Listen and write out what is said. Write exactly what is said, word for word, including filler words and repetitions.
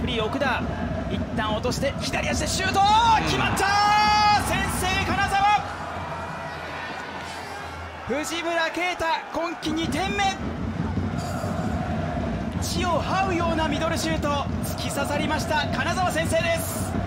リー奥田、一旦落として左足でシュート、決まった、先制金沢、藤村啓太今季にてんめ、地を這うようなミドルシュート突き刺さりました。金沢先制です。